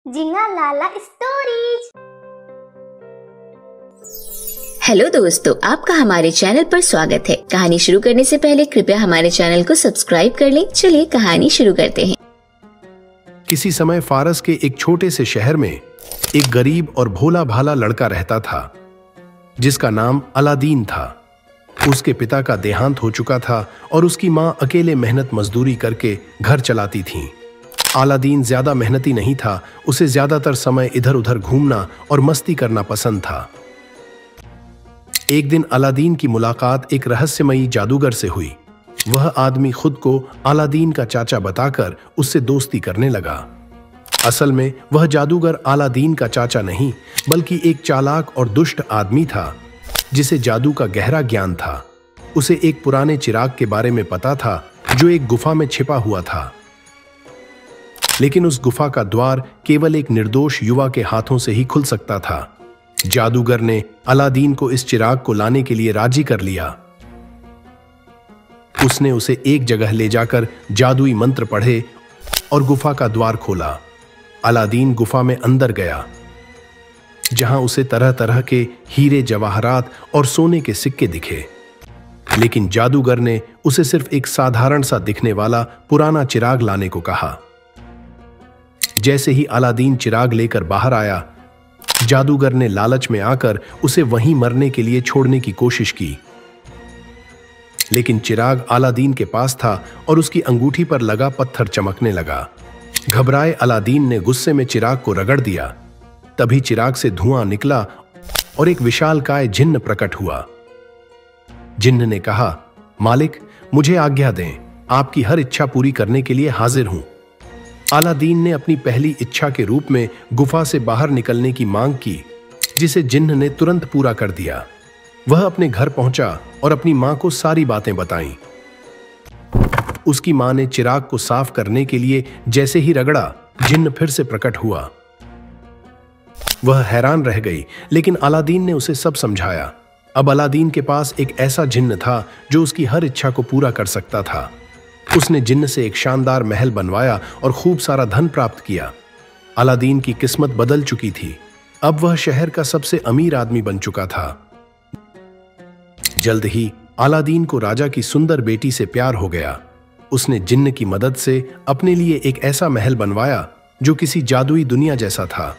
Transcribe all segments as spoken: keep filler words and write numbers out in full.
जिंगा लाला stories. Hello दोस्तों, आपका हमारे चैनल पर स्वागत है। कहानी शुरू करने से पहले कृपया हमारे चैनल को सब्सक्राइब कर लें। चलिए कहानी शुरू करते हैं। किसी समय फारस के एक छोटे से शहर में एक गरीब और भोला भाला लड़का रहता था जिसका नाम अलादीन था। उसके पिता का देहांत हो चुका था और उसकी माँ अकेले मेहनत मजदूरी करके घर चलाती थीं। अलादीन ज्यादा मेहनती नहीं था, उसे ज्यादातर समय इधर उधर घूमना और मस्ती करना पसंद था। एक दिन अलादीन की मुलाकात एक रहस्यमयी जादूगर से हुई। वह आदमी खुद को अलादीन का चाचा बताकर उससे दोस्ती करने लगा। असल में वह जादूगर अलादीन का चाचा नहीं बल्कि एक चालाक और दुष्ट आदमी था जिसे जादू का गहरा ज्ञान था। उसे एक पुराने चिराग के बारे में पता था जो एक गुफा में छिपा हुआ था, लेकिन उस गुफा का द्वार केवल एक निर्दोष युवा के हाथों से ही खुल सकता था। जादूगर ने अलादीन को इस चिराग को लाने के लिए राजी कर लिया। उसने उसे एक जगह ले जाकर जादुई मंत्र पढ़े और गुफा का द्वार खोला। अलादीन गुफा में अंदर गया जहां उसे तरह तरह के हीरे जवाहरात और सोने के सिक्के दिखे, लेकिन जादूगर ने उसे सिर्फ एक साधारण सा दिखने वाला पुराना चिराग लाने को कहा। जैसे ही अलादीन चिराग लेकर बाहर आया, जादूगर ने लालच में आकर उसे वहीं मरने के लिए छोड़ने की कोशिश की, लेकिन चिराग अलादीन के पास था और उसकी अंगूठी पर लगा पत्थर चमकने लगा। घबराए अलादीन ने गुस्से में चिराग को रगड़ दिया। तभी चिराग से धुआं निकला और एक विशालकाय जिन्न प्रकट हुआ। जिन्न ने कहा, मालिक, मुझे आज्ञा दें, आपकी हर इच्छा पूरी करने के लिए हाजिर हूं। अलादीन ने अपनी पहली इच्छा के रूप में गुफा से बाहर निकलने की मांग की, जिसे जिन्न ने तुरंत पूरा कर दिया। वह अपने घर पहुंचा और अपनी मां को सारी बातें बताईं। उसकी मां ने चिराग को साफ करने के लिए जैसे ही रगड़ा, जिन्न फिर से प्रकट हुआ। वह हैरान रह गई, लेकिन अलादीन ने उसे सब समझाया। अब अलादीन के पास एक ऐसा जिन्न था जो उसकी हर इच्छा को पूरा कर सकता था। उसने जिन्न से एक शानदार महल बनवाया और खूब सारा धन प्राप्त किया। अलादीन की किस्मत बदल चुकी थी। अब वह शहर का सबसे अमीर आदमी बन चुका था। जल्द ही अलादीन को राजा की सुंदर बेटी से प्यार हो गया। उसने जिन्न की मदद से अपने लिए एक ऐसा महल बनवाया जो किसी जादुई दुनिया जैसा था।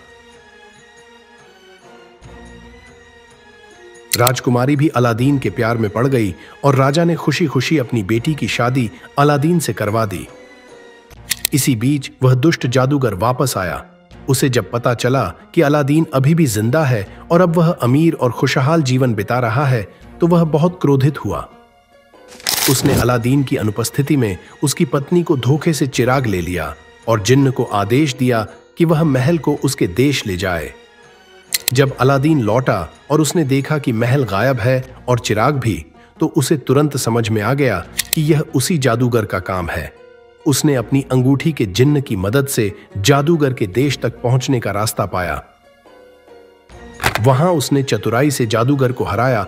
राजकुमारी भी अलादीन के प्यार में पड़ गई और राजा ने खुशी खुशी अपनी बेटी की शादी अलादीन से करवा दी। इसी बीच वह दुष्ट जादूगर वापस आया। उसे जब पता चला कि अलादीन अभी भी जिंदा है और अब वह अमीर और खुशहाल जीवन बिता रहा है, तो वह बहुत क्रोधित हुआ। उसने अलादीन की अनुपस्थिति में उसकी पत्नी को धोखे से चिराग ले लिया और जिन्न को आदेश दिया कि वह महल को उसके देश ले जाए। जब अलादीन लौटा और उसने देखा कि महल गायब है और चिराग भी, तो उसे तुरंत समझ में आ गया कि यह उसी जादूगर का काम है। उसने अपनी अंगूठी के जिन्न की मदद से जादूगर के देश तक पहुंचने का रास्ता पाया। वहां उसने चतुराई से जादूगर को हराया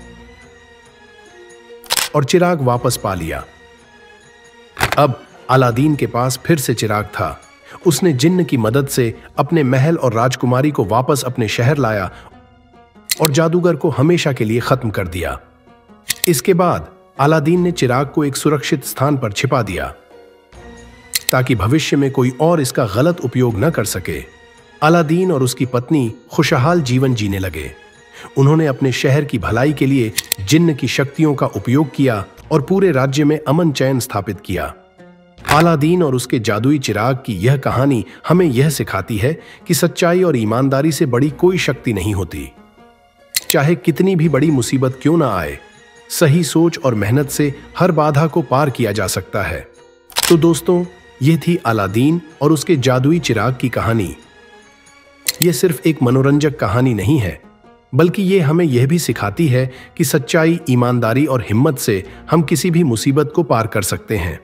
और चिराग वापस पा लिया। अब अलादीन के पास फिर से चिराग था। उसने जिन्न की मदद से अपने महल और राजकुमारी को वापस अपने शहर लाया और जादूगर को हमेशा के लिए खत्म कर दिया। इसके बाद अलादीन ने चिराग को एक सुरक्षित स्थान पर छिपा दिया ताकि भविष्य में कोई और इसका गलत उपयोग न कर सके। अलादीन और उसकी पत्नी खुशहाल जीवन जीने लगे। उन्होंने अपने शहर की भलाई के लिए जिन्न की शक्तियों का उपयोग किया और पूरे राज्य में अमन चैन स्थापित किया। अलादीन और उसके जादुई चिराग की यह कहानी हमें यह सिखाती है कि सच्चाई और ईमानदारी से बड़ी कोई शक्ति नहीं होती। चाहे कितनी भी बड़ी मुसीबत क्यों ना आए, सही सोच और मेहनत से हर बाधा को पार किया जा सकता है। तो दोस्तों, यह थी अलादीन और उसके जादुई चिराग की कहानी। यह सिर्फ एक मनोरंजक कहानी नहीं है, बल्कि यह हमें यह भी सिखाती है कि सच्चाई, ईमानदारी और हिम्मत से हम किसी भी मुसीबत को पार कर सकते हैं।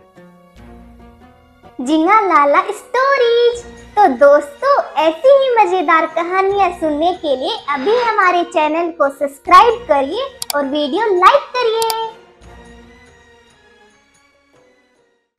जिंगा लाला स्टोरीज। तो दोस्तों, ऐसी ही मजेदार कहानियाँ सुनने के लिए अभी हमारे चैनल को सब्सक्राइब करिए और वीडियो लाइक करिए।